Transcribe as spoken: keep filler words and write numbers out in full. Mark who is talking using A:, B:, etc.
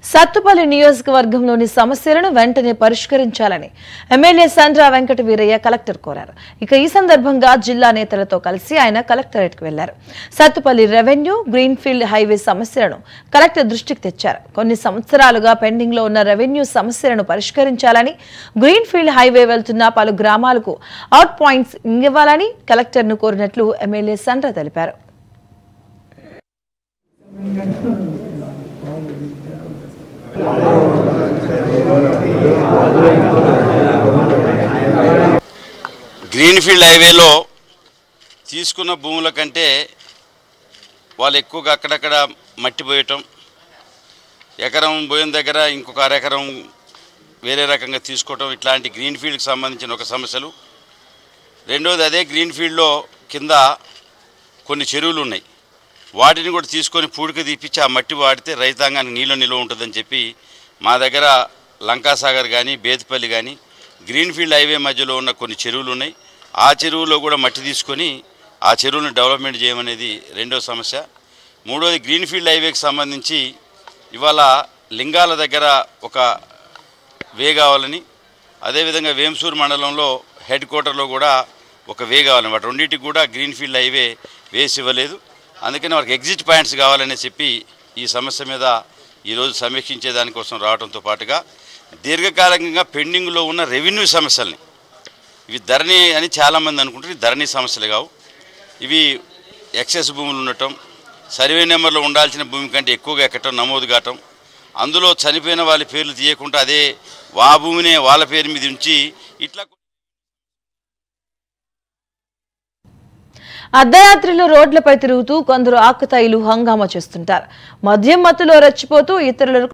A: sathupally నియోజకవర్గంలోని సమస్యలను వెంటనే పరిష్కరించాలని MLA Sandra Venkata Veerayya collector కోరారు. ఇక ఈ సందర్భంగా జిల్లా నేతలతో కలిసి ఆయన కలెక్టరేట్ కు వెళ్లారు. sathupally రెవెన్యూ గ్రీన్ఫీల్డ్ హైవే సమస్యలను కలెక్టర్ దృష్టికి తెచ్చారు. కొన్ని సంవత్సరాలుగా పెండింగ్ లో ఉన్న రెవెన్యూ సమస్యలను పరిష్కరించాలని, గ్రీన్ఫీల్డ్ హైవే వెళ్తున్న పలు గ్రామాలకు అవుట్ పాయింట్స్ ఇవ్వాలని కలెక్టర్ ను కోరినట్లు ఎమ్మెల్యే Sandra తెలిపారు.
B: గ్రీన్ఫీల్డ్ హైవేలో తీసుకున్న భూముల కంటే వాళ్ళు ఎక్కువగా అక్కడక్కడ మట్టి పోయటం, ఎకరం పోయిన దగ్గర ఇంకొక అరెకరం వేరే రకంగా తీసుకోవటం, ఇట్లాంటి గ్రీన్ఫీల్డ్కి సంబంధించిన ఒక సమస్యలు. రెండోది, అదే గ్రీన్ఫీల్డ్లో కింద కొన్ని చెరువులు ఉన్నాయి, వాటిని కూడా తీసుకొని పూడిక తీపిచ్చి ఆ మట్టి వాడితే రైతాంగానికి నీళ్ళు నిల్వ ఉంటుందని చెప్పి మా దగ్గర లంకాసాగర్ కానీ బేతిపల్లి కానీ గ్రీన్ఫీల్డ్ హైవే మధ్యలో ఉన్న కొన్ని చెరువులు ఉన్నాయి. ఆ చెరువులో కూడా మట్టి తీసుకొని ఆ చెరువులను డెవలప్మెంట్ చేయమనేది రెండో సమస్య. మూడోది, గ్రీన్ఫీల్డ్ హైవేకి సంబంధించి ఇవాళ లింగాల దగ్గర ఒక వే కావాలని, అదేవిధంగా వేంసూరు మండలంలో హెడ్ క్వార్టర్లో కూడా ఒక వే కావాలని, వాటి రెండింటికి కూడా గ్రీన్ఫీల్డ్ హైవే వేసి ఇవ్వలేదు. అందుకని వారికి ఎగ్జిట్ పాయింట్స్ కావాలని చెప్పి ఈ సమస్య మీద ఈరోజు సమీక్షించే దానికోసం రావడంతో పాటుగా దీర్ఘకాలికంగా పెండింగ్లో ఉన్న రెవెన్యూ సమస్యల్ని, ఇవి ధరణి అని చాలామంది అనుకుంటారు, ధరణి సమస్యలు కావు. ఇవి ఎక్సెస్ భూములు ఉండటం, సర్వే నెంబర్లో ఉండాల్సిన భూమి కంటే ఎక్కువగా ఎక్కటం, నమోదు కావటం, అందులో చనిపోయిన వాళ్ళ పేర్లు తీయకుండా అదే ఆ భూమినే వాళ్ళ పేరు మీద ఉంచి ఇట్లా
A: అర్ధరాత్రిలో రోడ్లపై తిరుగుతూ కొందరు ఆకుతాయిలు హంగామా చేస్తుంటారు. మద్యం మత్తులో రెచ్చిపోతూ ఇతరులకు